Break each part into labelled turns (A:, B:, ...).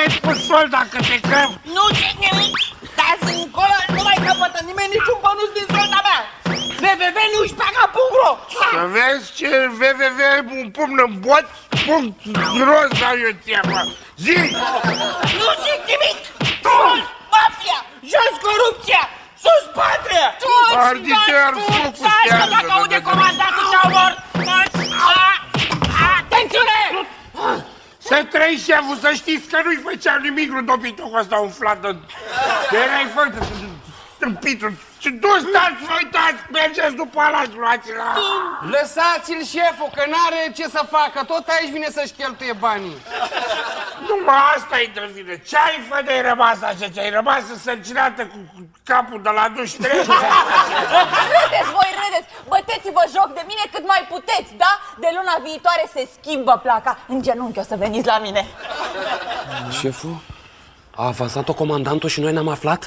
A: mai pus sol dacă te crăm.
B: Nu zic nimic! Dați încolo, nu mai capătă nimeni niciun bonus din solda mea! www.nușpaga.ro.
A: Să vezi ce www, un pumn în bot, punct roz dau eu ție, mă. Zi!
B: Nu zic nimic! Jos mafia! Jos corupția! Sus patria!
A: Arditer, focul
B: Stai, că dacă aude comandantul te omor! Atențiune!
A: Să trăi, șeful, să știți că nu-i făceam nimic lui Dobitocul ăsta umflat de... Că erai făcut stâmpitul. Și tu stați, vă uitați, mergeți după ala, luați-l-a.
C: Lăsați-l, șeful, că n-are ce să facă, tot aici vine să-și cheltuie banii.
A: Numai asta-i de vină. Ce-ai fă de-ai rămas așa? Ce-ai rămas însărcinată cu capul de la duș trei?
D: Râdeți, voi râdeți! Băteți-vă joc de mine cât mai puteți, da? De luna viitoare se schimbă placa. În genunchi o să veniți la mine.
E: Șeful? A avansat-o comandantul și noi n-am aflat?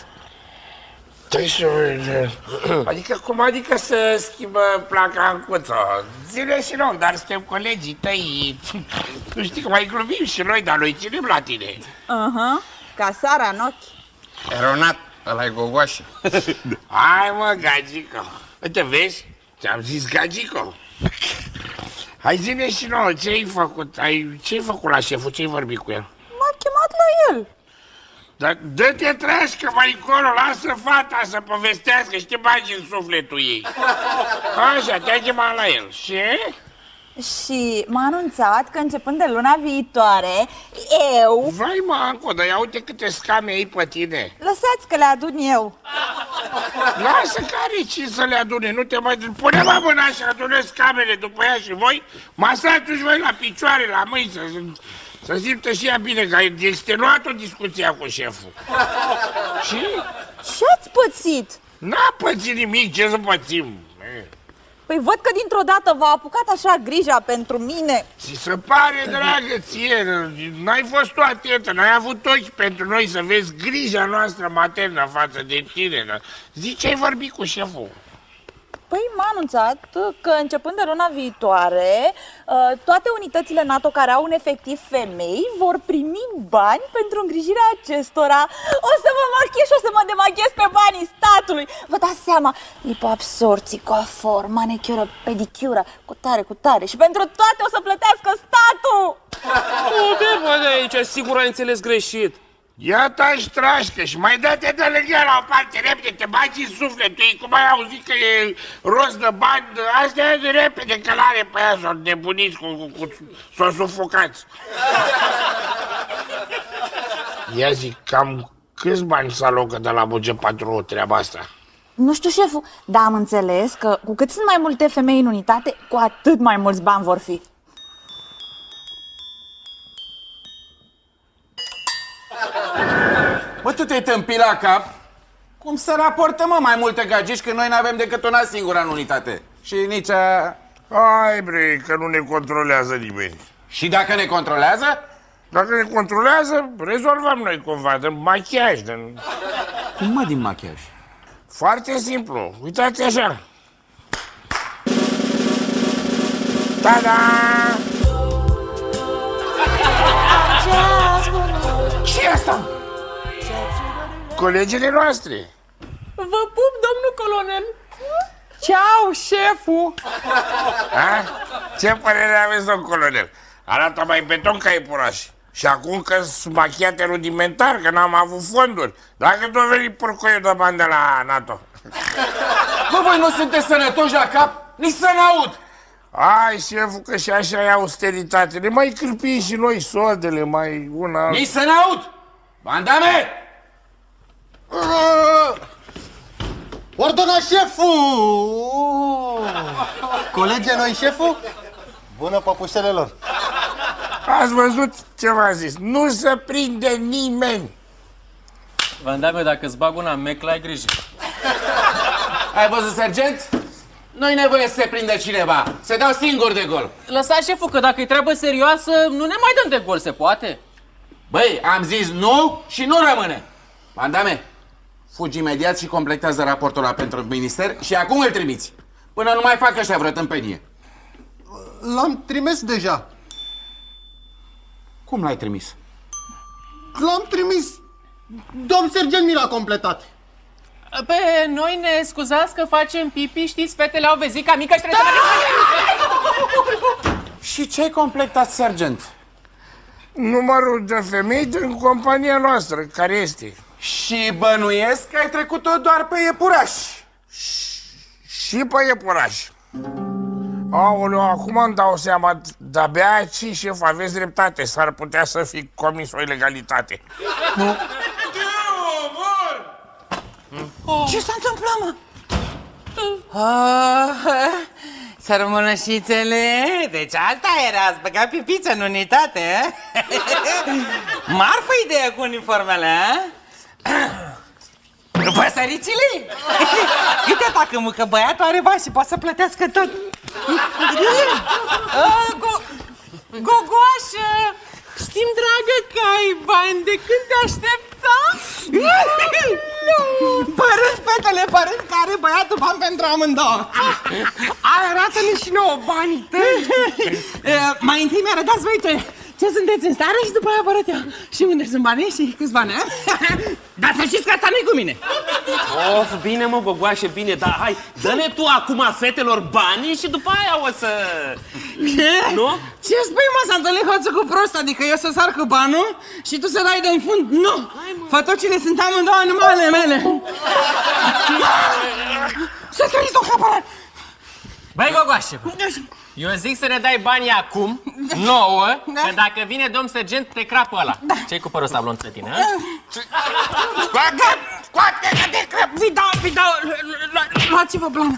A: Adică, cum adică să schimbă placa în cuță? Zile și nou, dar suntem colegii tăi. Nu știi că mai glumim și noi, dar noi ținem la tine.
D: Ca sara în ochi.
C: Eronat, ăla-i gogoașă.
A: Hai mă, Gagico. Uite, vezi? Ți-am zis Gagico. Hai zine și nouă, ce-ai făcut? Ce-ai făcut la șeful? Ce-ai vorbit cu el?
D: M-a chemat la el.
A: Dar dă-te treașcă mai încolo, lasă fata să povestească și te bagi în sufletul ei. Așa, te-a chemat la el. Și?
D: Și m-a anunțat că începând de luna viitoare, eu...
A: Vai, mă, Anco, dar ia uite câte scame ai pe tine.
D: Lăsați că le adun eu.
A: Lasă că are ce să le adune, nu te mai... Pune-mă mâna și adună scamele după ea și voi masați-și voi la picioare, la mâini, să simtă și ea bine, că ai extenuat o discuție cu șeful. Și?
D: Ce-ați pățit?
A: N-a pățit nimic, ce să pățim?
D: Păi văd că dintr-o dată v-a apucat așa grija pentru mine.
A: Ți se pare, dragă, ție, n-ai fost tu atentă, n-ai avut ochi pentru noi să vezi grija noastră maternă față de tine. Zici, ai vorbit cu șeful?
D: Păi m-a anunțat că începând de luna viitoare, toate unitățile NATO care au un efectiv femei vor primi bani pentru îngrijirea acestora. O să mă machiez și o să mă demachez pe banii statului. Vă dați seama, lipoabsorții, coafor, manicură, pedicură, cu tare. Și pentru toate o să plătească statul!
E: Bă, de aici, sigur ai înțeles greșit.
A: Ia tași trașcă și mai dă-te de lângă la o parte repede, te bagi în sufletul ei, cum ai auzit că e rost de bani, astea e de repede călare pe ea, s-o nebuniți, s-o sufocați. Ia zic, cam câți bani se alocă de la buget pentru treaba asta?
D: Nu știu, șeful, dar am înțeles că cu cât sunt mai multe femei în unitate, cu atât mai mulți bani vor fi.
C: Bă, tu te-ai tâmpit la cap? Cum să raportăm, mă, mai multe gagici când noi n-avem decât una singură în unitate? Și nici a...
A: Hai, bre, că nu ne controlează nimeni.
C: Și dacă ne controlează?
A: Dacă ne controlează, rezolvăm noi cumva, de machiaj, de...
C: Cum, mă, din machiaj?
A: Foarte simplu, uitați așa. Ta-da! Ce e asta? Colegele noastre.
F: Vă pup, domnul colonel. Ceau, șeful.
A: A? Ce părere aveți, domn colonel? Arată mai beton ca iepuraș. Și acum că sunt machiate rudimentar, că n-am avut fonduri. Dacă tu veni purcoiul de bani de la NATO.
C: Bă, voi nu sunteți sănătoși la cap? Nici să n-aud!
A: Ai, șeful, că și așa e austeritate. Ne mai cârpim și noi soldele, mai una...
C: Nici să n-aud! Bandame!
G: Ordona șeful! Colege noi șeful? Bună, păpușelelor!
A: Ați văzut ce v-am zis? Nu se prinde nimeni!
H: Vandame, dacă îți bag una meclă, ai grijă.
C: Ai văzut, sergent? Nu-i nevoie să se prindă cineva. Se dau singur de gol.
H: Lăsați, șeful, că dacă e treabă serioasă, nu ne mai dăm de gol, se poate?
C: Băi, am zis nu și nu rămâne. Bandame, fugi imediat și completează raportul ăla pentru minister și acum îl trimiți. Până nu mai fac ăștia vreo tâmpenie.
G: L-am trimis deja.
C: Cum l-ai trimis?
G: L-am trimis. Domn sergent mi l-a completat.
H: Pe noi ne scuzați că facem pipi, știți, fetele au vezica mică și trebuie să...
C: Și ce-ai completat, sergent?
A: Numărul de femei din compania noastră, care este.
C: Și bănuiesc că ai trecut-o doar pe iepuraș.
A: Și pe iepuraș. Aoleu, acum îmi dau seama, de-abia aici, șef, aveți dreptate, s-ar putea să fi comis o ilegalitate. Nu?
B: Ce s-a întâmplat, mă? Sărmânășițele, deci asta era, ați băgat pipiță în unitate, marfă ideea cu uniformele, păsăricile? Uite dacă că băiatul are bani și poate să plătească tot.
F: Gogoașă, știm, dragă, că ai bani, de când te așteptam?
B: Părând, fetele, părând că are băiatul bani pentru amândouă.
F: Arată-ne și nouă banii tăi.
B: Mai întâi mi-arătați voi ce sunteți în stare și după aia vă arăt eu. Și unde sunt banii și câți bani, a? Dar să știți că asta nu-i cu mine.
E: Of, bine mă, Gogoașe, bine, dar hai, dă-ne tu acum fetelor banii și după aia o să...
B: Ce?
E: Nu?
B: Ce spui, mă, s-a întâlnit hoțul cu prost, adică eu să sar cu banul și tu să dai de-n fund? Nu! Fătocile sunt amândouă numai ale mele. Să trăiți o capărat!
H: Băi, Gogoașe, eu zic să ne dai banii acum, nouă, că dacă vine domn sergent, te crapă ăla. Ce-i cu părul ăsta blond pe tine, a?
B: Scoate că te crap! Vi dau, luați-vă blană.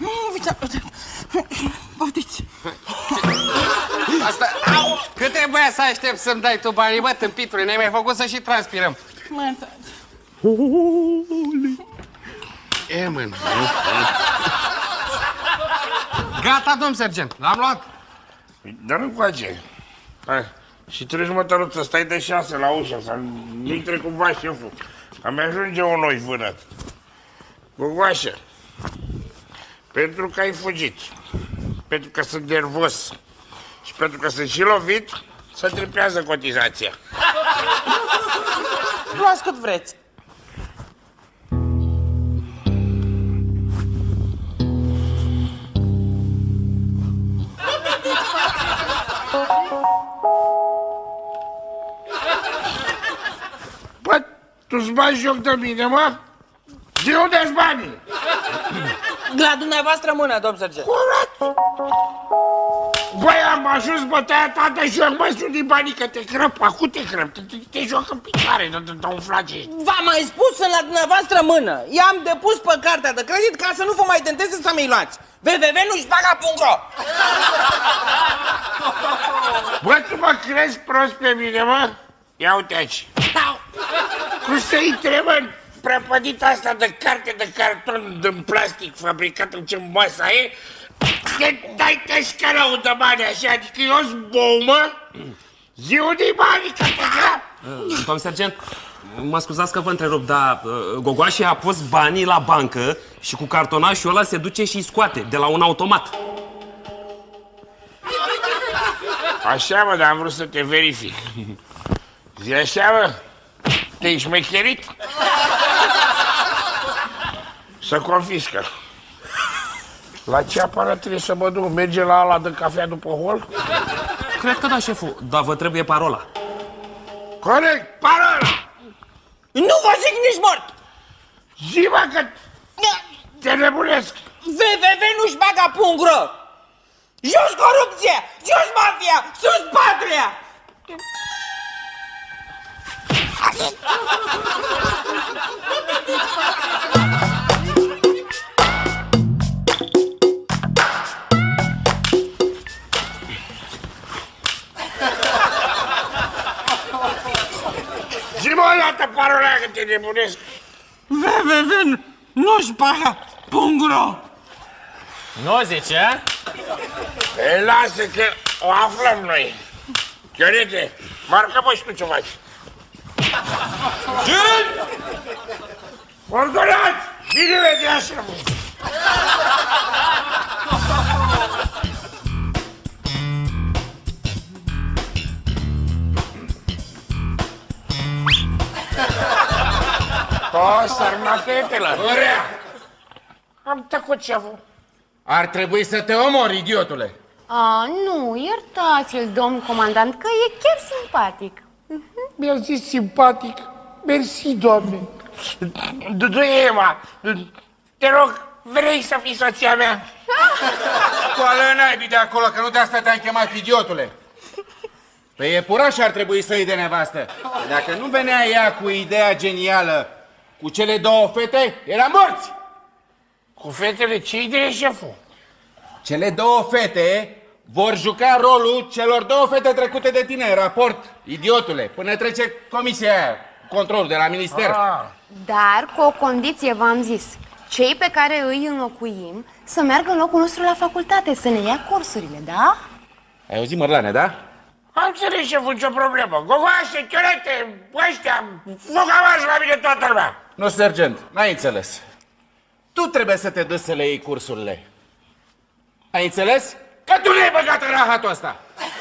B: Poftiți.
F: Asta... Cât trebuia să aștept să-mi dai tu banii, bă, tâmpitule, ne-ai mai făcut să și transpirăm.
B: Mă iertați.
F: E, mână. Gata, domn sergent, l-am luat.
A: Dar nu face. Hai. Și treci, mă, Tăruță, stai de 6 la ușă, să nu intre cumva șeful. Că mi-ajunge un noi vânăt. Gogoașă, pentru că ai fugit, pentru că sunt nervos și pentru că sunt și lovit, să tripează cotizația.
B: Luați cât vreți.
A: Bă, tu-ți bagi joc de mine, mă? De unde-ți banii?
B: La dumneavoastră mână, domn sergent.
A: Curat! Băi, am ajuns bătaia tată și eu mai sunt din banii că te crăp, acum te crăp, te joc în picioare, de un flage.
B: V-am mai spus, sunt la dumneavoastră mână. I-am depus pe cartea de credit ca să nu vă mai tenteze să mi-i luați. www.nușpaga.ro.
A: Bă, tu mă crezi prost pe mine, mă? Ia uite aici. Cum să intre, mă, prăpădita asta de carte de carton din plastic fabricat în ce măsa e? Te dai teșcărău de bani așa, adică eu zbou, mă? Zi unde-i banii, că te crap?
E: Domn sergent, mă scuzați că vă întrerup, dar Gogoașe a pus banii la bancă și cu cartonașul ăla se duce și îi scoate de la un automat.
A: Așa, mă, dar am vrut să te verific. Zi așa, mă? Te-ai șmecherit? Să confiscă. La ce aparat trebuie să mă duc? Merge la ala de cafea după hol?
E: Cred că da, șeful, dar vă trebuie parola.
A: Corect, parola!
B: Nu vă zic nici mort!
A: Zi, mă, că te nebunesc!
B: www.nușpaga.ro. Jos corupție! Jos mafia! Sus patria!
A: Zi-mă o dată parola că te nebunesc!
B: www.nușpaga.ro.
H: Nu zice, a?
A: Ei, lasă că o aflăm noi. Chiorete, marcă-mă și tu ce faci. Ordonați! Bine vedea, șeful! O, sărma fetelor.
C: Urea!
A: Am tăcut, șeful.
C: Ar trebui să te omori, idiotule.
I: Nu, iertați-l, domn comandant, că e chiar simpatic.
A: Mi-a zis simpatic. Mersi, doamne. Ema, te rog, vrei să fii soția mea?
C: Coală naibii de acolo, că nu de asta te-am chemat, idiotule. Pe iepuraș ar trebui să iei de nevastă. Dacă nu venea ea cu ideea genială cu cele două fete, eram morți.
A: Cu fetele, ce idee, șeful?
C: Cele două fete vor juca rolul celor două fete trecute de tine în raport, idiotule, până trece comisia aia, controlul de la minister.
I: Dar cu o condiție, v-am zis. Cei pe care îi înlocuim să meargă în locul nostru la facultate, să ne ia cursurile, da?
C: Ai auzit, Mărlane, da?
A: Am înțeles, șeful, nicio problemă. Gogoașe, chiorete, ăștia, fugamași la mine toată lumea.
C: Nu, sergent, n-ai înțeles. Tu trebuie să te duci să le iei cursurile. Ai înțeles? Că tu le-ai băgat în rahatul ăsta.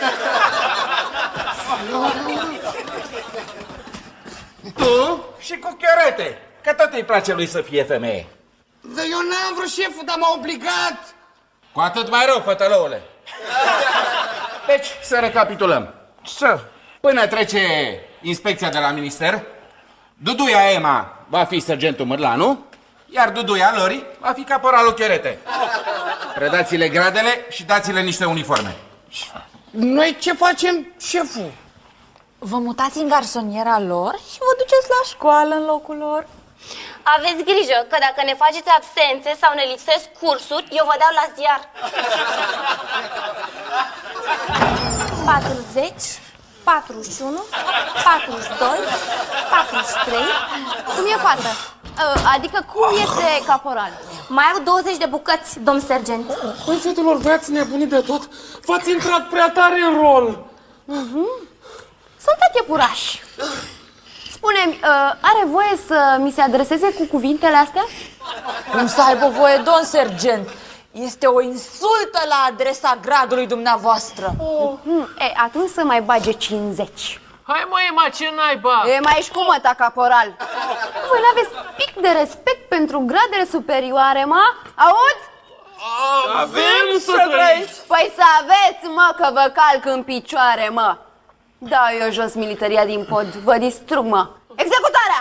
C: Tu și cu chiorete, că tot îi place lui să fie femeie.
B: Dar eu n-am vrut, șeful, dar m-a obligat.
C: Cu atât mai rău, fătălăule. Deci, să recapitulăm. Până trece inspecția de la minister, Duduia Ema va fi sergentul Mârlanu, iar Duduia Lori va fi caporalul Chiorete. Predați-le gradele și dați-le niște uniforme.
B: Noi ce facem, șeful?
D: Vă mutați în garsoniera lor și vă duceți la școală în locul lor.
J: Aveți grijă că dacă ne faceți absențe sau ne lipsesc cursuri, eu vă dau la ziar. 40, 41, 42, 43.
I: Cum e, fată? Adică cum este caporal?
J: Mai au 20 de bucăți, domn sergent.
B: Păi, fetelor, v-ați nebunit de tot? V-ați intrat prea tare în rol.
I: Sunteți iepurași. Spune-mi, are voie să mi se adreseze cu cuvintele astea?
D: Cum să aibă voie, domn sergent? Este o insultă la adresa gradului dumneavoastră.
I: Atunci să mai bage 50.
H: Hai mă, Ema, ce naiba?
I: Mai ești cu măta, caporal. Voi n-aveți pic de respect pentru gradele superioare, mă? Aud?
H: Avem să trăiți.
I: Păi să aveți, mă, că vă calc în picioare, mă. Da, eu jos militaria din pod, vă distrug, mă. Executarea!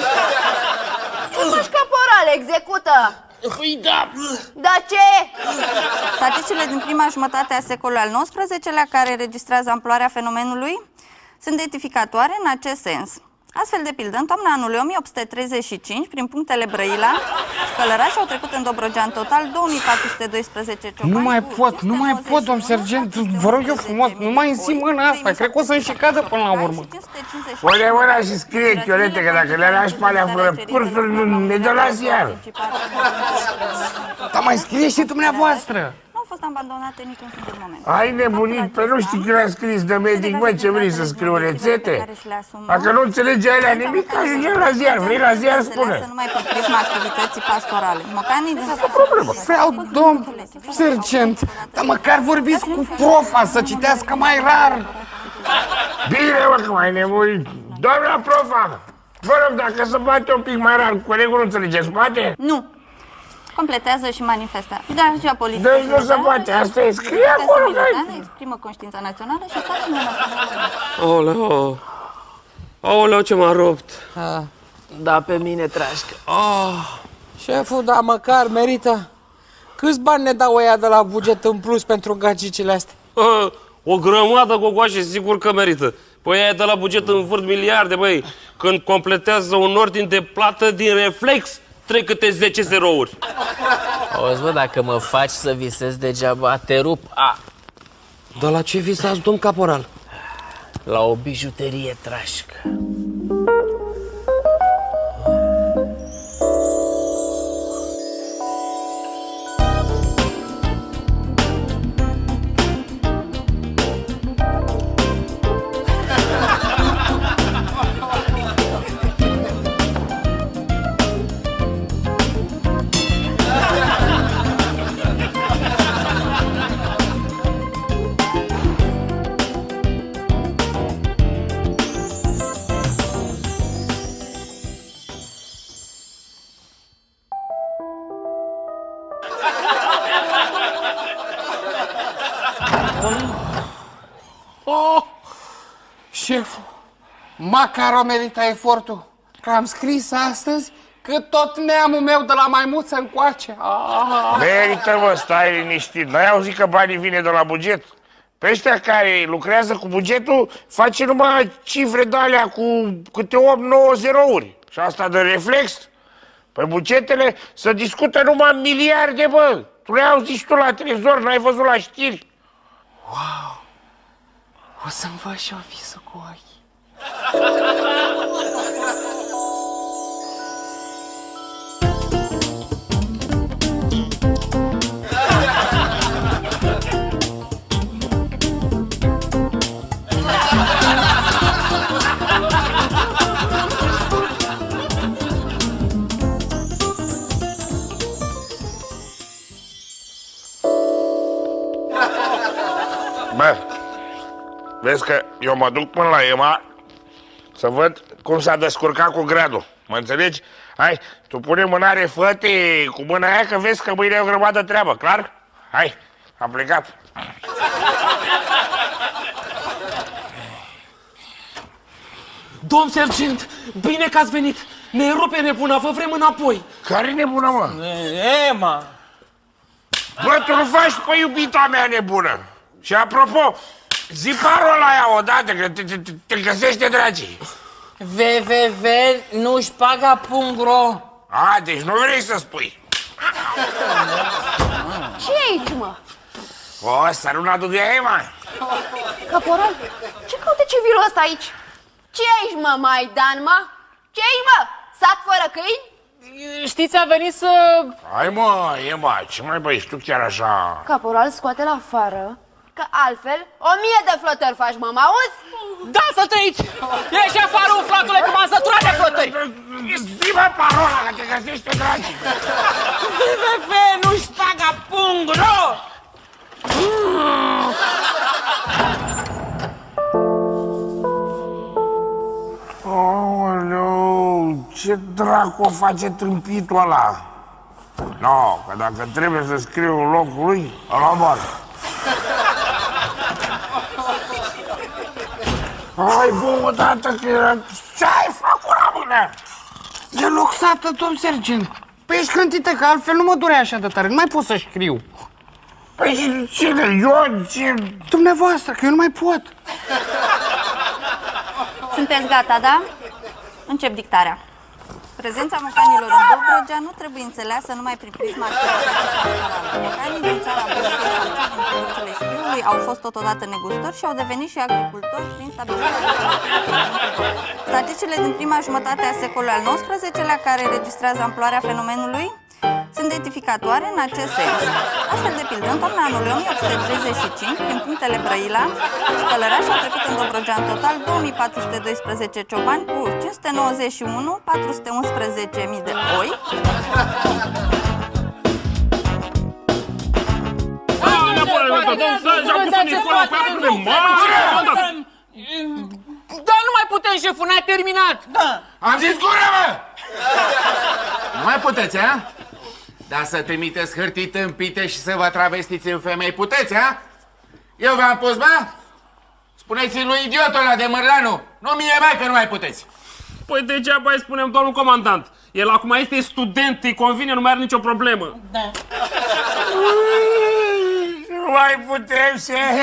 I: Ce faci, caporal? Execută!
A: Păi da!
I: Da ce?
K: Statisticile din prima jumătate a secolului al XIX-lea, care registrează amploarea fenomenului, sunt identificatoare în acest sens. Astfel, de pildă, în toamna anului 1835, prin punctele Brăila, călărași au trecut în Dobrogea în total 2412 ciobani.
B: Nu mai pot, domn sergent, vă rog eu frumos, nu mai însi mâna asta, cred că o să-mi și cadă până la urmă.
A: Pune mâna și scrie, chiorete, că dacă le lași pe alea fără cursuri, ne dă la ziar.
B: Dar mai scrie și dumneavoastră.
K: Nu au fost abandonate niciun singur moment.
A: Ai nebunit? Pe nu știi că l-a scris de medic, mă, ce vrei să scriu rețete? Dacă nu înțelege alea nimic, ajungem la ziar. Vrei la ziar, spune.
K: Numai pe prisma activității pastorale. Mocanii din...
B: Vreau, domn sergent, dar măcar vorbiți cu profa să citească mai rar.
A: Bine, mă, că mai nebunit. Doamna profa, vă rog, dacă se bate un pic mai rar, colegul nu înțelege, spate?
K: Nu. Completează și manifestă. Ideologia politică.
A: Deci nu se poate, asta e, scrie acolo.
K: Exprimă conștiința națională și sarcina națională.
E: Aoleu, aoleu, ce m-a rupt.
B: Da, pe mine trașcă. Șeful, da, măcar merită. Câți bani ne dau ăia de la buget în plus pentru gagicile astea?
E: O grămadă, Gogoașe, sigur că merită. Păi aia de la buget învârt miliarde, băi. Când completează un ordin de plată din reflex, trec câte 10 zerouri.
H: Auzi, bă, dacă mă faci să visez degeaba, te rup.
E: Dar la ce visați, domn caporal?
H: La o bijuterie trașcă.
F: Șeful, măcar o merită efortul, că am scris astăzi că tot neamul meu de la maimuță încoace.
A: Merită, mă, stai liniștit. N-ai auzit că banii vine de la buget? Pe ăștia care lucrează cu bugetul face numai cifre de-alea cu câte 8-9 zerouri. Și asta de reflex. Pe bugetele se discută numai miliarde, bă. Tu le auzi și tu la trezor, n-ai văzut la știri.
F: Wow! O să-mi văd și o visul cu ochii.
A: Bă, vezi că eu mă duc până la Ema să văd cum s-a descurcat cu gradul. Mă înțelegi? Hai, tu pune mânare, fă-te cu mâna aia că vezi că mâine e o grămadă treabă, clar? Hai, am plecat.
E: Domn sergent, bine că ați venit! Ne rupe nebuna, vă vrem înapoi!
A: Care nebună, mă?
B: Ema!
A: Bă, tu nu faci pe iubita mea nebună! Și apropo, zi parola aia odată, că te găsește, dragii!
B: www nu-și paga .ro.
A: A, deci nu vrei să spui.
I: Ce e aici, mă?
A: O, ăsta nu n-a de Ema.
I: Caporal, ce caută civilul ăsta aici? Ce e aici, mă, Maidan, mă? Ce e aici, mă? Sat fără câini?
B: Știți, a venit să...
A: Hai, mă, Ema, ce mai băi, tu chiar așa?
I: Caporal, scoate-l afară, că altfel 1000 de flotări faci, mă, m-auzi?
B: Da, să trăiți! Ieși afară, umflatule, că m-am săturat de flotări!
A: Zi-mă parola, că te găsește, dragii!
B: www nu-și paga .ro.
A: Aoleu, ce dracu o face tâmpitul ăla? No, că dacă trebuie să scriu în locul lui, ăla moare. Hai, bă, odată că era... Ce-ai făcut, rămâne?
F: E loxată, domn sergent. Păi ești cântită, că altfel nu mă durea așa de tare, nu mai pot să scriu.
A: Păi cine? Eu? Ce?
F: Dumneavoastră, că eu nu mai pot.
K: Sunteți gata, da? Încep dictarea. Prezența mocanilor în Dobrogea nu trebuie înțeleasă numai prin prisma activității. Mocanii din țara Bălcăi sau cei din provinciile Sibiului au fost totodată negustori și au devenit și agricultori prin stabilirea statisticile din prima jumătate a secolului al XIX-lea, care registrează amploarea fenomenului, sunt identificatoare în acest sens. Astfel, de pildă, în toamna anului 1835, prin punctele Brăila și Călăraș au trecut în Dobrogea în total 2412 ciobani cu 591.411.000 de oi.
B: Dar nu mai putem, șeful, n-a terminat! Da!
C: Am zis gură, mă! Nu mai puteți, a? Dar să trimiteți hârtii tâmpite și să vă travestiți în femei, puteți, a? Eu v-am pus, bă? Spuneți-i lui idiotul ăla de Mărlanu, nu mie, mai că nu mai puteți.
E: Păi degeaba îi spunem, domnul comandant. El acum este student, îi convine, nu mai are nicio problemă.
B: Da.
A: Nu mai putem,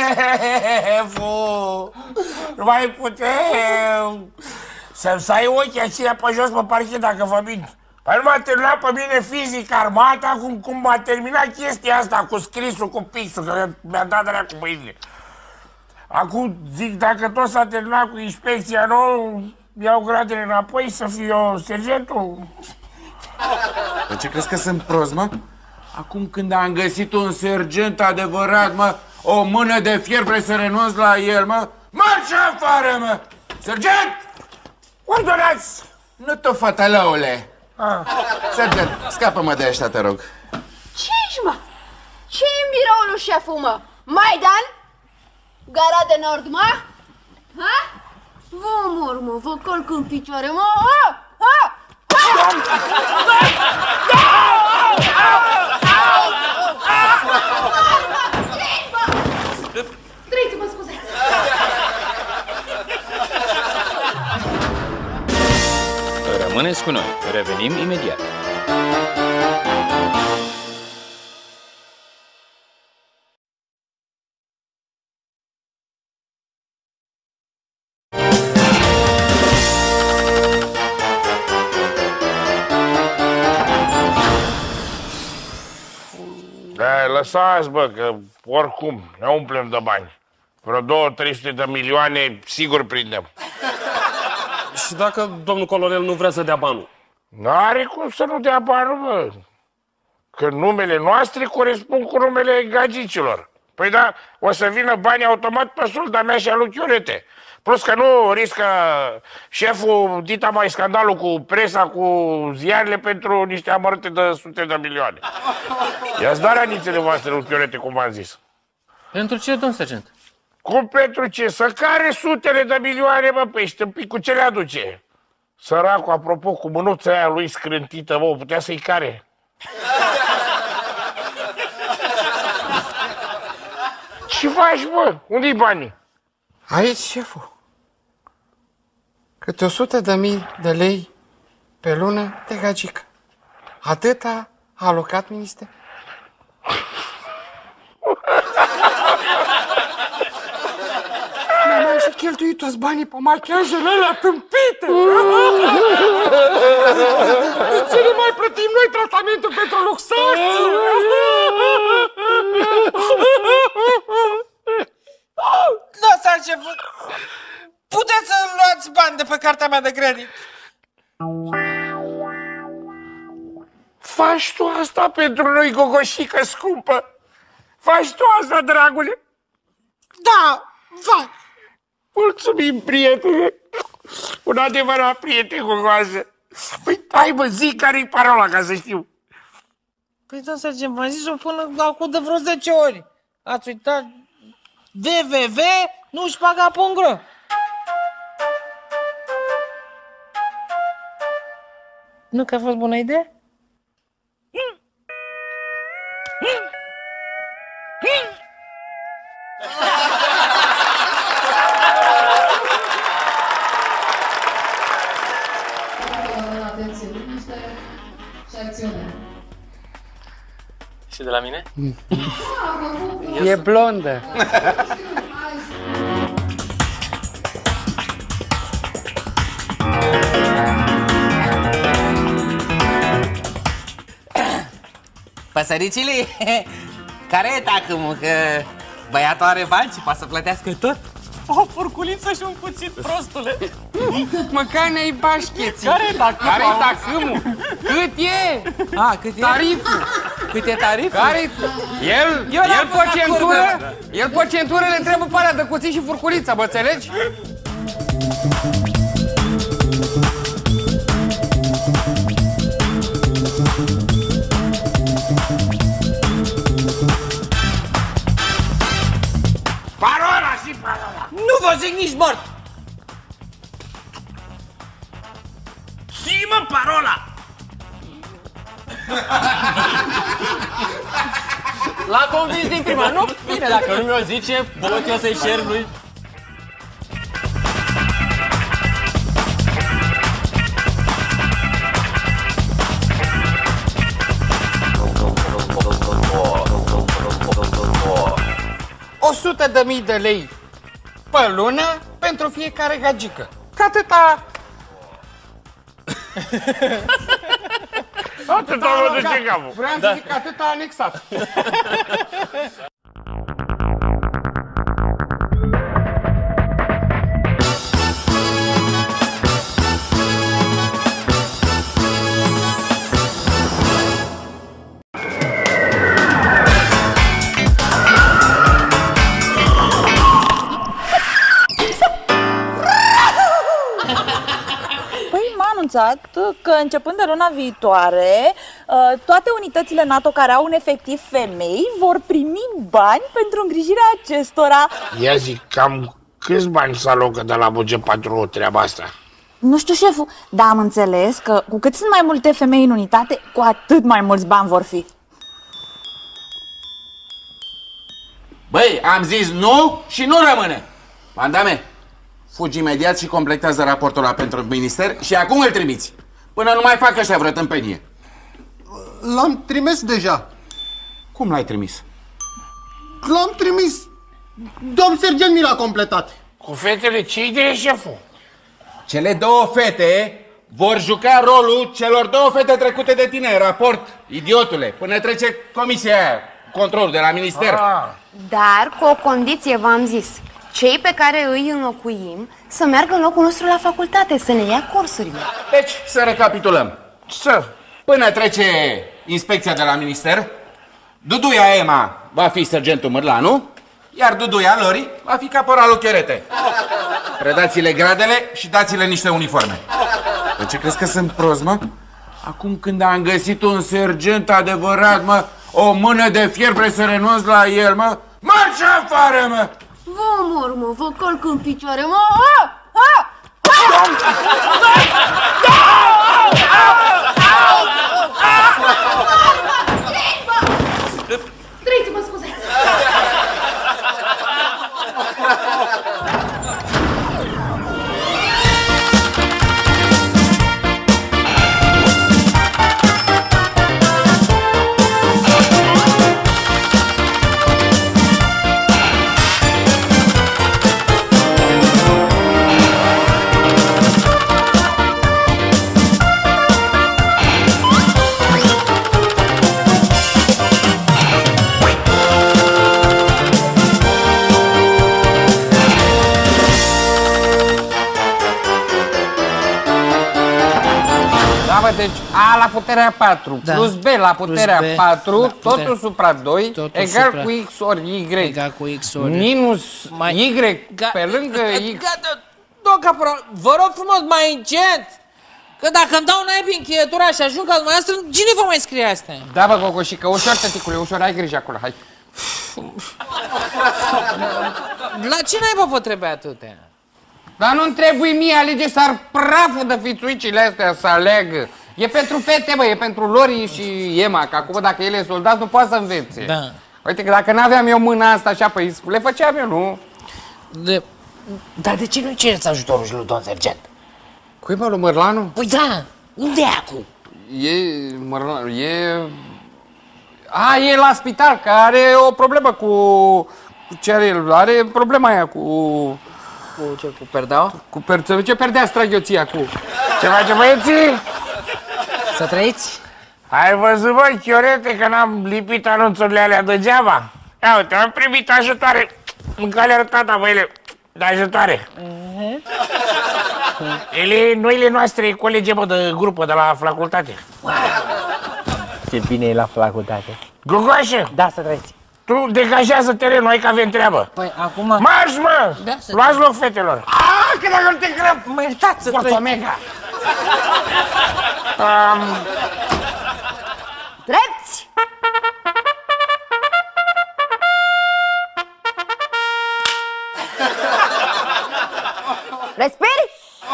A: șeful! Nu mai putem! Să ai ochii aceia pe jos pe parchet dacă vă mint. Păi nu m-a terminat pe mine fizic armata cum m-a terminat chestia asta cu scrisul, cu pixul, că mi-a dat de cu mâinile. Acum zic, dacă tot s-a terminat cu inspecția nouă, iau gradele înapoi să fiu eu sergentul.
C: Păi ce crezi că sunt prost, mă? Acum când am găsit un sergent adevărat, mă, o mână de fier, vrei să renunț la el, mă? Marci afară, mă! Sergent!
A: Ordonați!
C: Nu tu, fătălăule! Sergent, scapă-mă de ăștia, te rog.
I: Ce ești, mă? Ce e în biroul lui șeful, mă? Maidan? Gara de Nord, mă? Ha? Vă mor, mă, vă calc în picioare, mă! Ce-i, mă? Străiți, mă scuzați!
L: Rămâneți cu noi, revenim imediat.
A: Da, lăsați, bă, că oricum ne umplem de bani. Vreo 200-300 de milioane sigur prindem.
E: Și dacă domnul colonel nu vrea să dea banul?
A: N-are cum să nu dea banul, bă. Că numele noastre corespund cu numele gagicilor. Păi da, o să vină banii automat pe solda mea și a lui Chiorete. Plus că nu riscă șeful dita mai scandalul cu presa, cu ziarele pentru niște amărâte de sute de milioane. I-ați dat ranițele voastre lui Chiorete, cum v-am zis.
H: Pentru ce, domn sergent?
A: Cum pentru ce? Să care sutele de milioane, mă, pe ștâmpii, cu ce le aduce? Săracul, apropo, cu mânuța aia lui scrântită, mă, putea să-i care? Ce faci, bă? Unde-i banii?
F: Aici, șeful. Câte 100.000 de lei pe lună de gagică. Atâta a alocat minister. Mi-am și cheltuit toți banii pe machiajele alea tâmpite. De ce ne mai plătim noi tratamentul pentru luxație?
B: Da, sar șeful, puteți să luați bani de pe cartea mea de credit.
A: Faci tu asta pentru noi, gogoșică scumpă? Faci tu asta, dragule?
B: Da, fac.
A: Mulțumim, prietene. Un adevărat prieten, gogoasă. Păi, hai, mă, zi care-i parola, ca să știu.
B: Păi, domn sergent, v-am zis-o până acum de vreo 10 ori. Ați uitat www, nu-și paga pungro. Nu că a fost bună idee?
H: Și de la mine?
F: E blondă.
B: Păsăricile, care e tacâmul? Că băiatul are bani și poate să plătească tot?
H: O furculiță și un cuțit, prostule.
F: Măcar ne-ai bașcheții.
H: Care e tacâmul?
F: Care e tacâmul? Cât e?
B: Cât e?
F: Tariful.
B: Cât e tariful?
F: Care El pe centură, el pe centură le întreabă pe alea de cuțit și furculița, mă înțelegi?
A: Parola și parola!
B: Nu vă zic nici mort!
A: Zi, mă, parola!
H: L-a convins din prima, nu? Bine, dacă nu mi-o zice, pot eu să-i cer lui.
F: $100.000 de lei pe lună pentru fiecare gagică. Că atâta...
A: Atâta mă duce capul.
F: Vreau să zic atâta anexat.
D: Că începând de luna viitoare, toate unitățile NATO care au un efectiv femei vor primi bani pentru îngrijirea acestora.
A: Ia zic, cam câți bani se alocă de la buget pentru treaba asta?
D: Nu știu, șeful, dar am înțeles că cu cât sunt mai multe femei în unitate, cu atât mai mulți bani vor fi.
C: Băi, am zis nu și nu rămâne. Mandame, fugi imediat și completează raportul ăla pentru minister și acum îl trimiți. Până nu mai fac ăștia vreo tâmpenie.
G: L-am trimis deja.
C: Cum l-ai trimis?
G: L-am trimis. Domn sergent mi l-a completat.
A: Cu fetele ce idee, șeful?
C: Cele două fete vor juca rolul celor două fete trecute de tine în raport, idiotule, până trece comisia aia, controlul de la minister.
I: Dar cu o condiție, v-am zis. Cei pe care îi înlocuim să meargă în locul nostru la facultate, să ne ia cursurile.
C: Deci, să recapitulăm. Până trece inspecția de la minister, Duduia Ema va fi sergentul Mârlanu, iar Duduia Lori va fi caporalul Cherete. Predați-le gradele și dați-le niște uniforme. De ce crezi că sunt prost, mă? Acum când am găsit un sergent adevărat, mă, o mână de fier vrei să renunț la el, mă? Marci afară, mă!
I: Vă omor, mă, vă calc în picioare, mă! Străiți, mă scuzați!
B: Deci A la puterea 4 plus B la puterea 4, totul supra 2, egal cu X ori Y.
M: Egal cu X ori...
B: Minus Y pe lângă X.
M: Domn caporal, vă rog frumos, mai încet! Că dacă îmi dau naibii încheietura și ajung ca dumneavoastră, cine vă mai scrie astea?
B: Da, bă, Gogoșică, ușor, tăticule, ușor, ai grijă acolo, hai.
M: La ce naiba vă trebuie atâtea?
B: Dar nu-mi trebuie mie, alege s-ar praful de fițuicile astea să aleg. E pentru fete, bă, e pentru Lori și Ema, că acum dacă ele sunt soldați nu poate să învețe.
M: Da.
B: Uite că dacă n-aveam eu mâna asta așa pe iscu, le făceam eu, nu?
M: Dar de ce nu cereți ajutorul și lui domn sergent?
B: Cui, mă, lui Mărlanu?
M: Păi da, unde e acum?
B: Mărlanu, e la spital, că are o problemă cu ce are el, are problema aia cu...
M: Cu ce, cu perdeaua?
B: Cu ce perdea stragioția cu...
A: Ce face, băieții?
M: Să trăiți?
A: Ai văzut, băi, Chiorete, că n-am lipit anunțurile alea degeaba? Ia uite, am primit ajutoare în calea tata, băile, de ajutoare. Ele, noile noastre colegi, bă, de grupă de la facultate.
M: Ce bine e la facultate.
A: Gogoașă!
M: Da, să trăiți.
A: Tu degajează terenul, hai că avem treabă.
M: Păi, acum...
A: Marș, mă!
M: Da,
A: luați loc, fetelor. Că dacă nu te grăb!
M: Mă iertați să trăiți.
A: Mega.
I: Drepți! Respiri?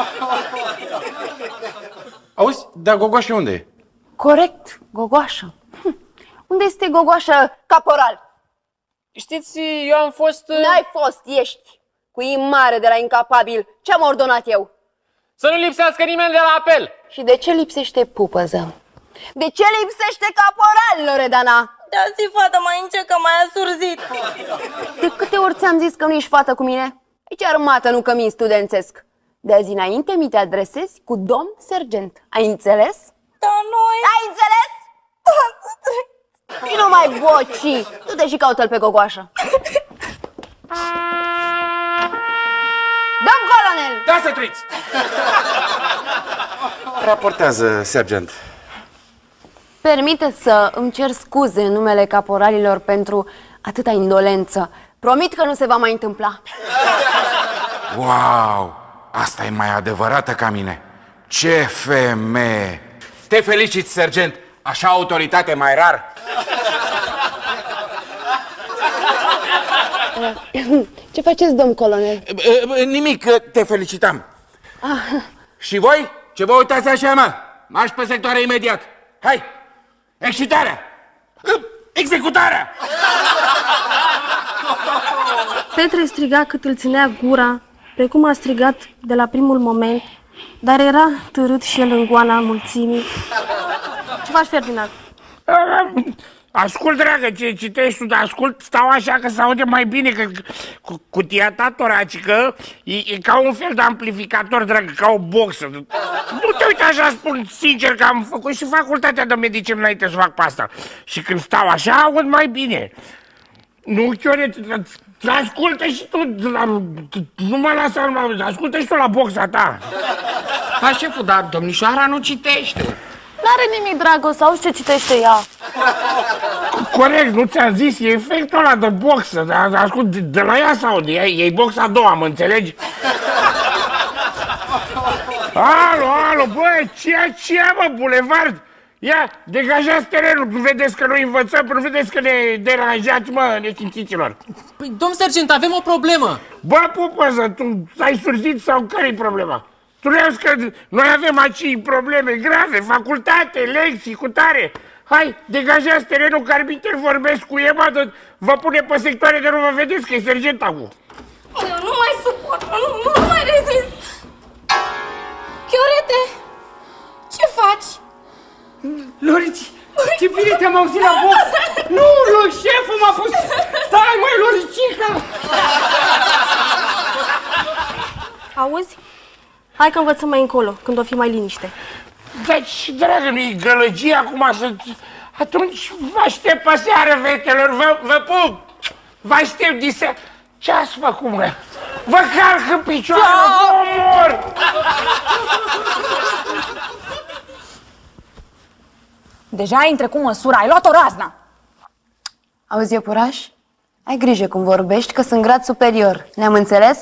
C: Auzi, dar Gogoașă unde e?
I: Corect, Gogoașă. Unde este Gogoașă, caporal?
H: Știți, eu am fost...
I: N-ai fost, ești. Cu I mare de la incapabil. Ce-am ordonat eu?
H: Să nu lipsească nimeni de la apel.
I: Și de ce lipsește pupăză? De ce lipsește caporal, Loredana?
D: Da, zi, fată, mai încet că m-ai asurzit.
I: De câte ori ți-am zis că nu ești fată cu mine? Aici armată, nu cămin studențesc. De azi înainte mi te adresezi cu domn sergent. Ai înțeles?
D: Da, noi...
I: Ai înțeles? Și nu mai boci! Du-te și caută-l pe Gogoașă. Domn colonel!
C: Da, să trăiți! Raportează, sergent.
I: Permite să îmi cer scuze în numele caporalilor pentru atâta indolență. Promit că nu se va mai întâmpla.
C: Wow! Asta e mai adevărată ca mine. Ce femeie! Te felicit, sergent! Așa autoritate mai rar.
I: Ce faceți, domn colonel?
C: Nimic, te felicitam. Și voi? Ce vă uitați așa, mă? Marș pe sectoare imediat. Hai! Excitarea! Executarea!
N: Petre striga cât îl ținea gura, precum a strigat de la primul moment, dar era târât și el în goana mulțimii. Ce faci, Ferdinand?
A: Ascult, dragă, ce citești tu, dar ascult, stau așa că se aude mai bine, că cutia ta toracică e ca un fel de amplificator, dragă, ca o boxă. Nu te uita așa, spun sincer că am făcut și facultatea de medicină înainte să fac pe asta. Și când stau așa, aud mai bine. Nu, Chiore, ascultă și tu, nu mă lasă, ascultă și tu la boxa ta.
F: Da, șeful, dar domnișoara nu citește.
D: N-are nimic, Dragos, auzi ce citește ea.
A: Corect, nu ți-am zis, e efectul ăla de boxă, ascult, de la ea se aude, e boxa a doua, mă înțelegi? Alo, băi, ce mă, bulevard? Ia, degajați terenul, nu vedeți că nu învățăm, nu vedeți că ne deranjați, mă, nesimțiților.
M: Păi, domn sergent, avem o problemă.
A: Bă, pupăză, tu ai surzit sau care-i problema? Tu ne-ai că noi avem aici probleme grave, facultate, lecții, cu tare. Hai, degajați terenul, că arbitrii vorbesc cu Ema, vă pune pe sectoare de nu vă vedeți, că e sergent acum.
J: Eu nu mai suport, nu mai rezist. Chiorete, ce faci?
F: Lorici, ce bine te-am auzit la box! Nu, șeful m-a pus... Stai, măi, Loricica!
N: Auzi? Hai că învățăm mai încolo, când o fi mai liniște.
A: Deci, dragă, nu-i gălăgie acum să... Atunci vă aștept pe seară, fetelor, vă pup! Vă aștept diseară. Ce ați făcut, mă? Vă calc în picioare, vă omor!
D: Deja ai trecut măsura, ai luat o razna.
I: Auzi, iepuraș? Ai grijă cum vorbești, că sunt grad superior. Ne-am înțeles?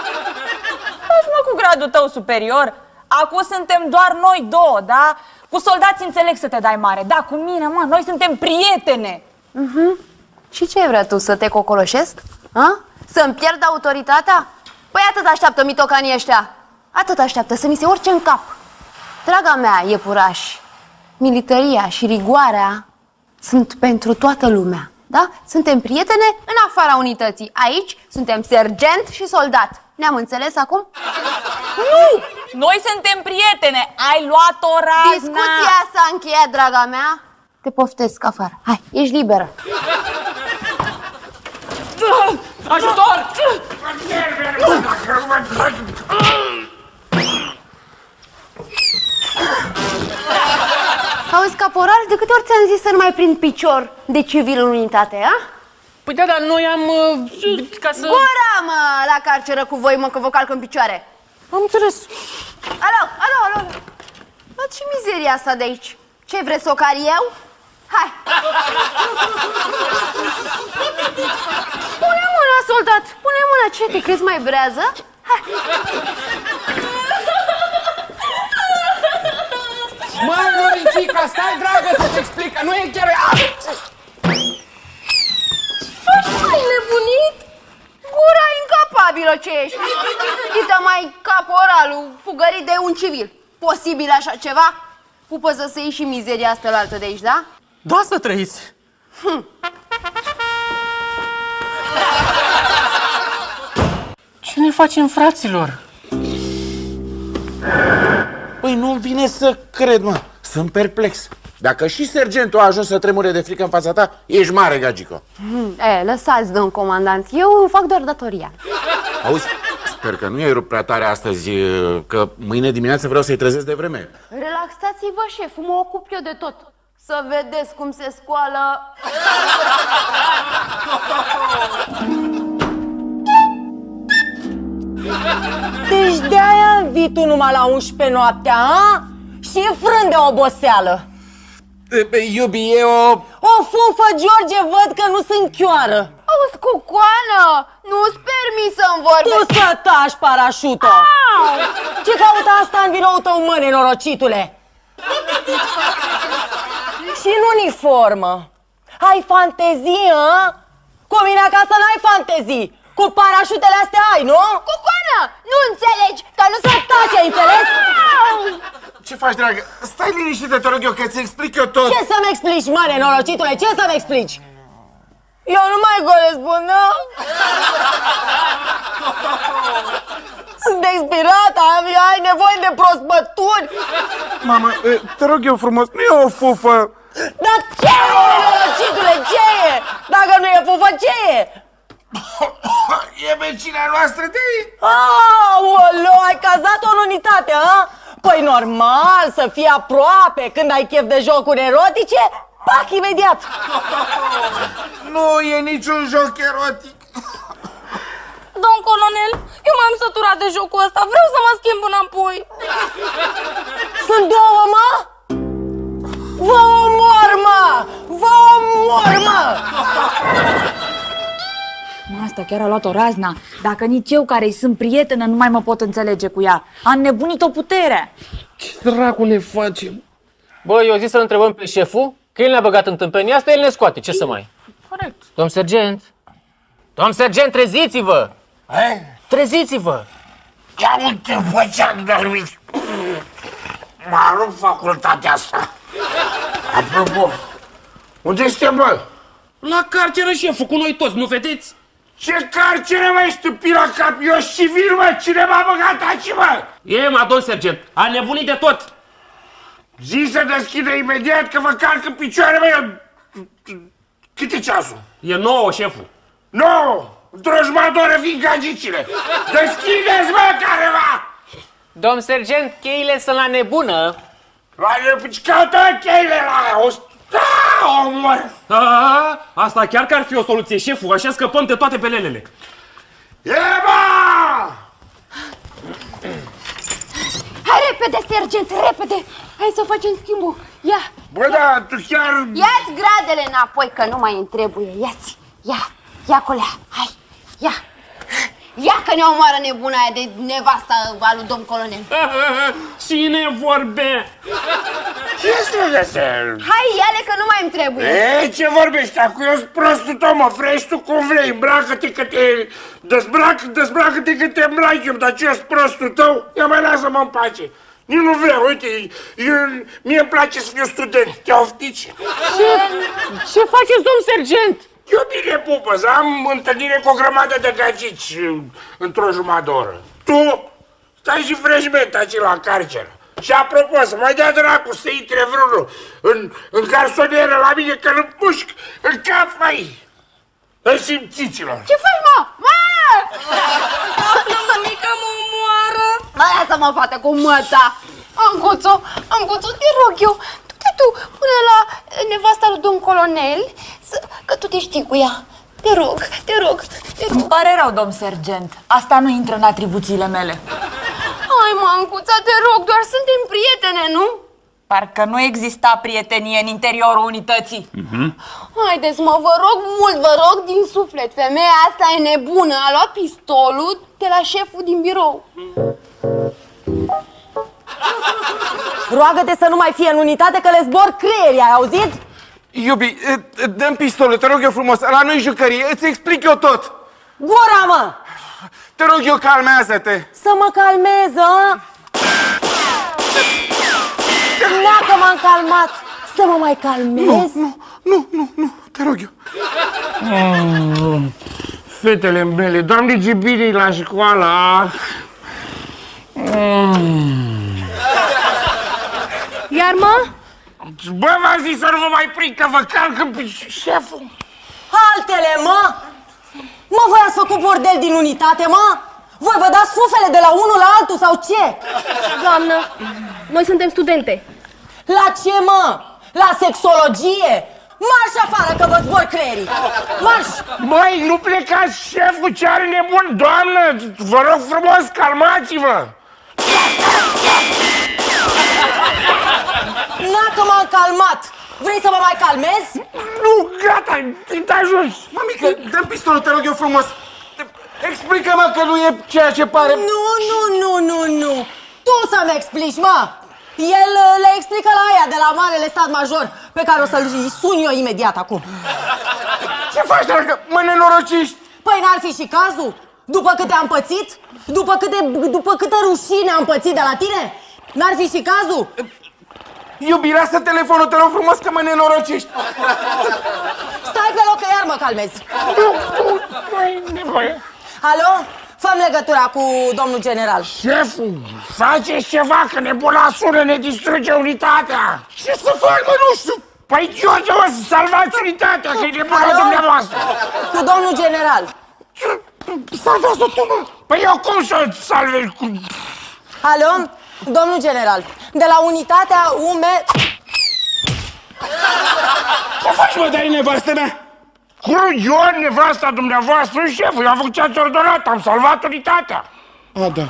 D: Cu gradul tău superior. Acum suntem doar noi două, da? Cu soldații înțeleg să te dai mare. Da, cu mine, mă, noi suntem prietene.
I: Și ce ai vrea tu, să te cocoloșesc? Să-mi pierd autoritatea? Păi atât așteaptă mitocanii ăștia. Atât așteaptă să mi se urce în cap. Draga mea, iepuraș, militaria și rigoarea sunt pentru toată lumea, da? Suntem prietene în afara unității. Aici suntem sergent și soldat. Ne-am înțeles acum?
D: Nu! Noi suntem prietene! Ai luat o razna!
I: Discuția s-a încheiat, draga mea. Te poftesc afară. Hai, ești liberă.
M: Ajutor!
I: Auzi, caporal, de câte ori ți-am zis să nu mai prind picior de civil în unitate, a?
H: Păi da, dar noi am... ca să...
I: Gura, mă, la carceră cu voi, mă, că vă calc în picioare.
M: Am înțeles.
I: Alo. Văd și mizeria asta de aici. Ce, vreți să o car eu? Hai! Pune mâna, soldat! Pune mâna! Ce, te crezi mai brează? Hai!
F: Măi, Loricica, stai, dragă, să-ți explic, că nu e chiar...
I: Ai nebunit? Gura incapabilă ce ești! Uite mai caporalul, fugărit de un civil. Posibil așa ceva? Pupă să iei și mizeria asta la altă de aici, da?
H: Da, să trăiți! Ce ne facem, fraților?
C: Păi nu-mi vine să cred, mă. Sunt perplex. Dacă și sergentul a ajuns să tremure de frică în fața ta, ești mare, gagico.
I: Lăsați, domn comandant, eu fac doar datoria.
C: Auzi, sper că nu e rupt prea tare astăzi, că mâine dimineață vreau să-i trezesc de vreme.
I: Relaxați-vă, șeful, mă ocup eu de tot. Să vedeți cum se scoală.
O: Deci de-aia învii tu numai la 11 noaptea, a? Și e frân de oboseală.
C: Iubi, e o...
O: O fufă, George, văd că nu sunt chioară.
I: Auzi, cucoană, nu-ți permis să-mi vorbești.
O: Tu să taci, parașută! Ce caută asta în biroul tău, mă, nenorocitule? Și în uniformă. Ai fantezii, a? Cu mine acasă n-ai fantezii. Cu parașutele astea ai, nu?
I: Cucoană, nu înțelegi că nu
O: să taci, ai înțeles?
C: Ce faci, dragă? Stai liniștită, te rog eu, că ți explic eu tot.
O: Ce să-mi explici, mă, nenorocitule? Ce să-mi explici? Eu nu mai corespund, nu? Sunt expirată, ai nevoie de prospături.
A: Mamă, te rog eu frumos, nu e o fufă.
O: Dar ce e, nenorocitule, ce e? Dacă nu e fufă, ce e?
A: E vecina noastră de aici.
O: Aoleu, ai cazat-o în unitate, a? Păi normal să fii aproape când ai chef de jocuri erotice, pac, imediat.
A: Nu e niciun joc erotic.
N: Domn colonel, eu m-am săturat de jocul ăsta, vreau să mă schimb înapoi.
O: Sunt două, mă? Vă omor, mă! Vă omor, mă!
D: Asta chiar a luat-o razna. Dacă nici eu, care-i sunt prietenă, nu mai mă pot înțelege cu ea. A înnebunit-o puterea.
E: Ce dracu ne facem?
H: Bă, eu zic să-l întrebăm pe șeful, că el ne-a băgat în tâmpenia asta, el ne scoate. Ce să mai?
E: Corect.
H: Domn sergent! Domn sergent, treziți-vă! Treziți-vă!
A: Ia uite, bă, ce-am dormit. M-a rupt facultatea asta. Apropo, unde suntem, bă?
E: La carceră, șeful, cu noi toți, nu vedeți?
A: Ce carceră, mă, stupid la cap? Eu civil, mă, cine m-a băgat aici, mă?
E: Ema, domn sergent, a nebunit de tot.
A: Zi să deschidă imediat că vă calc în picioare, mă. Cât e ceasul?
E: E 9, șeful.
A: 9! Într-o jumătate de oră vin gagicile. Deschideți, mă, careva!
H: Domn sergent, cheile sunt la nebună.
A: La nebună, caută cheile la omor!
E: Asta chiar că ar fi o soluție, șeful, așa scăpăm de toate pelelele.
A: Ema!
I: Hai repede, sergent, repede! Hai să facem schimbul. Ia!
A: Bă, da, tu chiar...
I: Ia-ți gradele înapoi, că nu mai îmi trebuie. Ia-ți! Ia, colea! Hai! Ia! Ia că ne omoară nebuna aia de nevasta a lui domn colonel.
E: Cine vorbe?
A: Ce este?
I: Hai, ia-le că nu mai îmi trebuie.
A: E, ce vorbești acum? Eu sunt prostul tău, mă, freci tu cum vrei. Îmbracă-te că te... Dezbracă-te că te îmbrac eu, dar ce eu sunt prostul tău? Ia mai lasă-mă în pace. Nici nu vreau, uite, mie îmi place să fiu student. Te oftici?
H: Ce faceți, domn sergent?
A: Eu bine, pupă, să am întâlnire cu o grămadă de gagici într-o jumătate de oră. Tu stai și freshment aici la carceră. Și apropo, să mai dea dracu să intre vreunul în garsonieră la mine, că îl pușc în cap, mai în simțiților.
I: Ce faci, mă? Mă!
N: Află, mămica mă omoară.
I: Lasă-mă, fată, cu măta. Ancuțo, te rog eu, du-te tu până la nevasta lui domn colonel, că tu te știi cu ea. Te rog.
D: Îmi pare rău, domn sergent. Asta nu intră în atribuțiile mele.
I: Hai, mă, Ancuța, te rog, doar suntem prietene, nu?
D: Parcă nu exista prietenie în interiorul unității.
I: Haideți, mă, vă rog din suflet. Femeia asta e nebună, a luat pistolul de la șeful din birou.
O: Roagă-te să nu mai fie în unitate, că le zbor creierii, ai auzit?
C: Iubi, dă-mi pistolul, te rog eu frumos, la noi jucărie, îți explic eu tot.
O: Gura, mă!
C: Te rog eu, calmează-te.
O: Să mă calmez, a? Dacă m-am calmat, să mă mai calmez?
C: Nu, te rog eu.
A: Fetele mele, Doamne, ce bine la școală.
N: Iar mă?
A: Bă, v-am zis să nu vă mai prind, că vă calc în șeful.
O: Altele, mă! Mă, voi ați făcut bordel din unitate, mă? Voi vă dați fufele de la unul la altul sau ce?
N: Doamnă, noi suntem studente.
O: La ce, mă? La sexologie? Marș afară că vă zbor creierii! Marș!
A: Măi, nu plecați, șeful, ce are nebun, doamnă! Vă rog frumos, calmați-vă!
O: Dacă m-am calmat, vrei să mă mai calmez?
A: Nu, gata, te ajuns!
C: Mamică, dă-mi pistolul, te rog eu frumos. Explică-mă că nu e ceea ce pare.
O: Nu. Tu să-mi explici, mă! El le explică la aia de la Marele Stat Major, pe care o să-l sun eu imediat acum.
C: Ce faci, dragă? Mă nenorocești!
O: Păi n-ar fi și cazul? După câte am pățit? După câtă rușine am pățit de la tine? N-ar fi și cazul?
C: Iubi, lasă telefonul, te rog frumos că mă nenorocești.
O: Stai pe loc că iar mă calmezi. Alo? fă legătura cu domnul general.
A: Șeful, faceți ceva, că nebuna sună, ne distruge unitatea. Ce să fac, mă, nu știu? Păi eu să salvați unitatea, că e nebuna dumneavoastră.
O: Cu domnul general.
A: Salvați-o tu, mă. Păi eu cum să salvez cu...
O: Alo, domnul general, de la unitatea UME...
C: Ce faci, mă, dar e nevastă mea?
A: Cum, eu, nevasta dumneavoastră, șeful, eu am făcut ce-ați ordonat, am salvat unitatea.
C: A, da.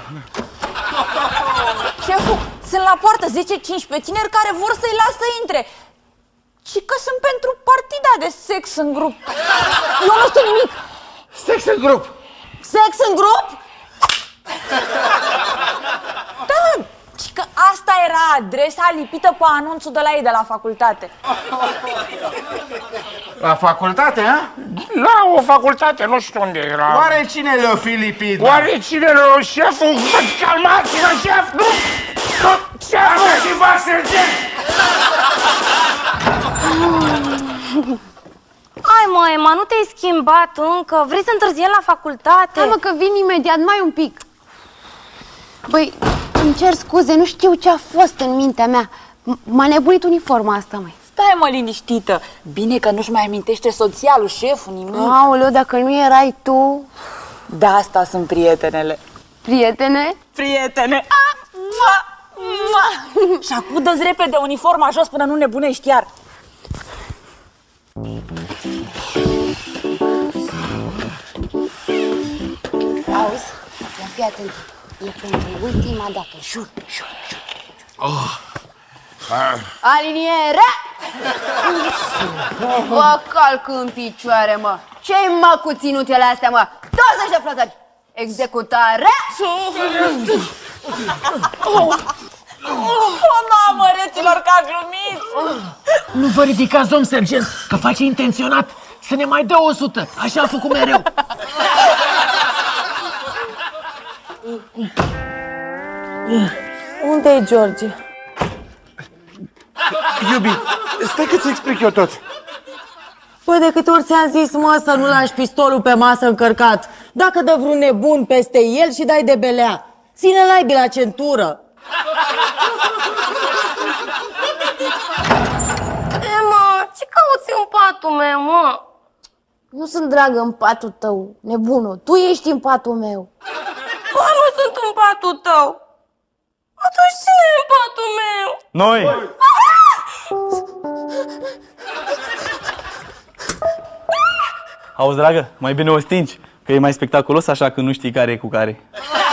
D: Șeful, sunt la poartă 10-15 tineri care vor să-i lasă intre. Și că sunt pentru partida de sex în grup. Eu nu știu nimic.
C: Sex în grup.
O: Sex în grup?
D: Da, și că asta era adresa lipită pe anunțul de la ei de la facultate.
C: La facultate, a?
A: La o facultate, nu știu unde era.
C: Oare cine le-o fi lipit?
A: Oare cine le-o, șeful? Calmați-vă, șef! Nu! Șeful și vă sergent!
J: Hai mă, Emma, nu te-ai schimbat încă? Vrei să întârziem la facultate?
I: Hai mă că vin imediat, mai un pic. Băi, îmi cer scuze, nu știu ce a fost în mintea mea. M-a nebunit uniforma asta, măi.
D: Stai mă liniștită. Bine că nu-și mai amintește soția lui șeful nimic.
I: Aoleu, dacă nu erai tu...
D: De asta sunt prietenele.
I: Prietene?
D: Prietene. Și acum dă-ți repede uniforma jos până nu nebunești iar.
I: Auzi? Ia fii atent. E pentru ultima dată, jur. Aliniere! Vă calc în picioare, mă. Ce-i mă cu ținutele astea, mă? 20 de flotări! Executare!
D: Mamă, reților, că a glumit!
M: Nu vă ridicați, domn sergent, că face intenționat să ne mai dea 100. Așa a făcut mereu.
O: Unde-i George?
C: Iubi, stai că ți explic eu tot.
O: Păi de câte ori ți-am zis, mă, să nu lași pistolul pe masă încărcat. Dacă dă vreun nebun peste el și dai de belea. Ține laibii la centură.
J: Emma, ce cauți în patul meu, mă?
I: Nu sunt dragă în patul tău, nebună. Tu ești în patul meu.
J: Bă, nu sunt în patul tău. Atunci cine e în patul meu?
P: Noi! Auzi, dragă, mai bine o stingi, că e mai spectaculos așa când nu știi care e cu care.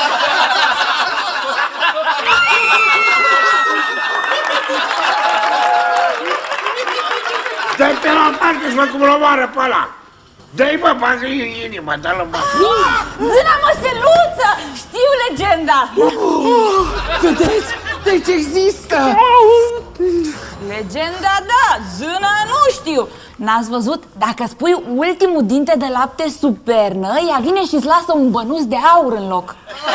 A: Dă-te la parte și mă cum l-omoară pe ăla! Dă-i, bă, bagă-i inima, dă-l în bă!
D: Zâna măseluță! Știu legenda!
F: Vedeți? Deci există!
D: Legenda, da, zâna nu știu. N-ați văzut? Dacă spui ultimul dinte de lapte sub pernă, ea vine și-ți lasă un bănuț de aur în loc.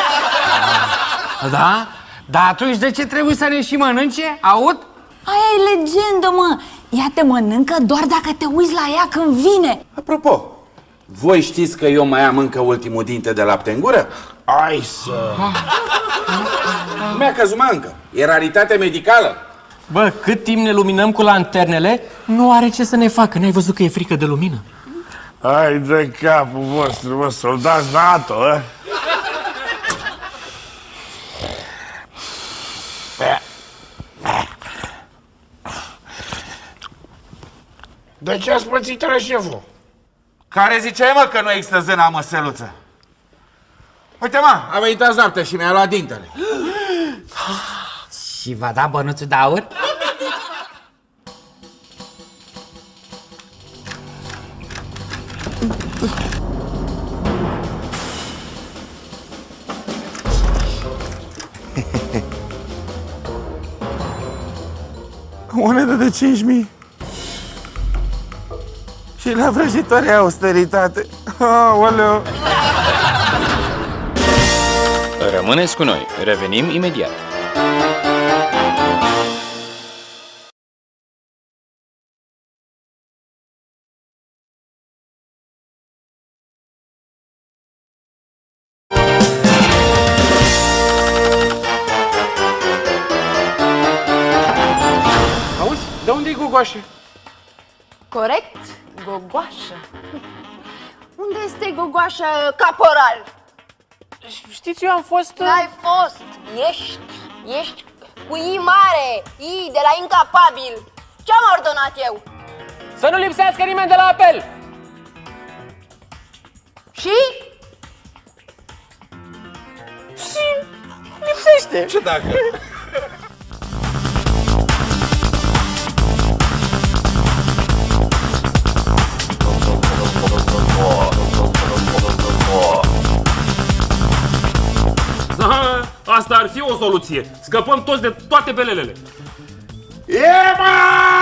F: Da? Dar atunci de ce trebuie să ne și mănânce? Aud?
D: Aia e legendă, mă. Ea te mănâncă doar dacă te uiți la ea când vine.
C: Apropo, voi știți că eu mai am încă ultimul dinte de lapte în gură?
A: Ai să...
C: Mi-a căzut încă. E raritate medicală.
H: Bă, cât timp ne luminăm cu lanternele, nu are ce să ne facă. N-ai văzut că e frică de lumină?
A: Hai de capul vostru, mă, soldați NATO, a? De ce ați pățit, șeful?
C: Care ziceai, mă, că nu există zâna măseluță? Uite, mă, a venit azi noapte și mi-a luat dintele.
F: Și v-a dat bănuțul de aur?
A: Monedă de 5.000. Și la vrăjitoare austeritate. Aoleu!
L: Rămâneți cu noi. Revenim imediat.
B: Gogoașe.
I: Corect, Gogoașă. Unde este Gogoașă, caporal?
M: Știți, eu am fost...
I: N-ai fost, ești cu I mare, I de la incapabil. Ce-am ordonat eu?
H: Să nu lipsească nimeni de la apel!
I: Și?
M: Și lipsește.
C: Ce dacă?
E: Asta ar fi o soluție. Scăpăm toți de toate belelele.
A: Ema!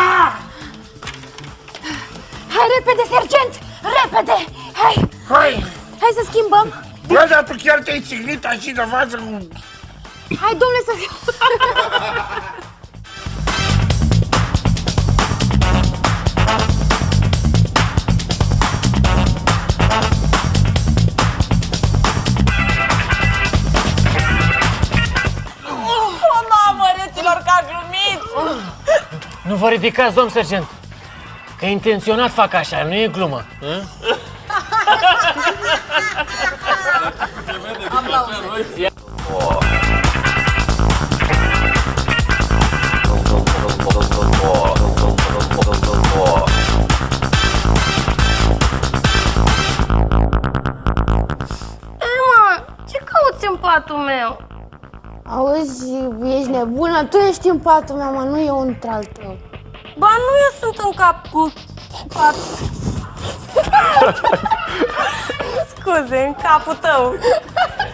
I: Hai repede, sergent! Repede! Hai! Hai să schimbăm!
A: Bă, dar tu chiar te-ai țignit așa de față cu...
I: Hai, domnule, să...
O: Mamă, reților, că a glumit!
H: Nu vă ridicați, domn sergent, că intenționat fac așa, nu e glumă.
J: Emma, ce cauți în patul meu?
N: Auzi, ești nebună? Tu ești în patul meu, mă, nu eu într-al tău.
J: Ba, nu, eu sunt în cap cu pat.
N: Scuze, în capul tău.